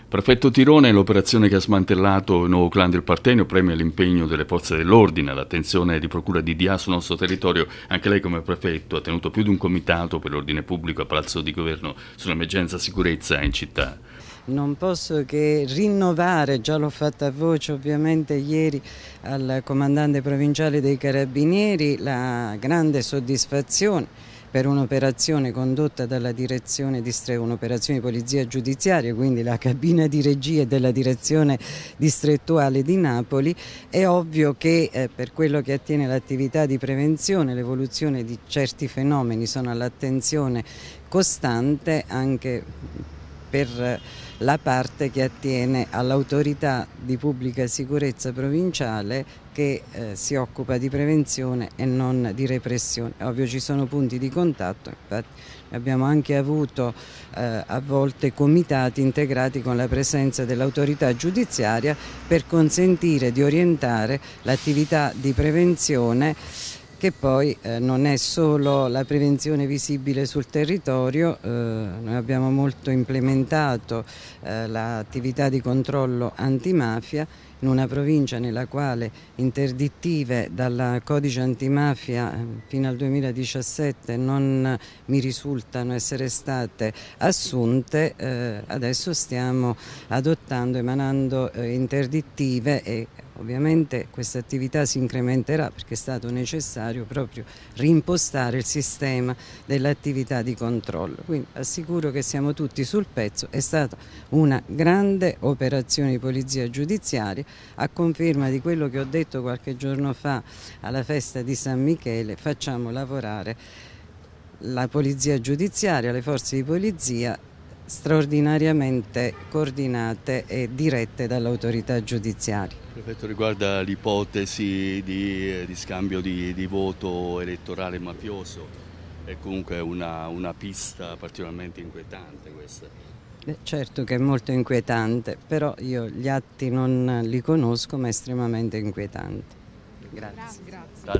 Prefetto Tirone, l'operazione che ha smantellato il nuovo clan del Partenio premia l'impegno delle forze dell'ordine, l'attenzione di Procura di DIA sul nostro territorio. Anche lei come prefetto ha tenuto più di un comitato per l'ordine pubblico a Palazzo di Governo sull'emergenza sicurezza in città. Non posso che rinnovare, già l'ho fatta a voce ovviamente ieri al comandante provinciale dei Carabinieri, la grande soddisfazione per un'operazione condotta dalla direzione un'operazione di polizia giudiziaria, quindi la cabina di regia della direzione distrettuale di Napoli. È ovvio che per quello che attiene all'attività di prevenzione, l'evoluzione di certi fenomeni sono all'attenzione costante anche per la parte che attiene all'autorità di pubblica sicurezza provinciale che si occupa di prevenzione e non di repressione. Ovvio ci sono punti di contatto, infatti abbiamo anche avuto a volte comitati integrati con la presenza dell'autorità giudiziaria per consentire di orientare l'attività di prevenzione, che poi non è solo la prevenzione visibile sul territorio. Noi abbiamo molto implementato l'attività di controllo antimafia in una provincia nella quale interdittive dal codice antimafia fino al 2017 non mi risultano essere state assunte. Adesso stiamo adottando, emanando interdittive e ovviamente questa attività si incrementerà perché è stato necessario proprio reimpostare il sistema dell'attività di controllo. Quindi assicuro che siamo tutti sul pezzo, è stata una grande operazione di polizia giudiziaria, a conferma di quello che ho detto qualche giorno fa alla festa di San Michele. Facciamo lavorare la polizia giudiziaria, le forze di polizia straordinariamente coordinate e dirette dall'autorità giudiziaria. Prefetto, riguarda l'ipotesi di scambio di voto elettorale mafioso, è comunque una pista particolarmente inquietante questa. Certo che è molto inquietante, però io gli atti non li conosco, ma è estremamente inquietante. Grazie.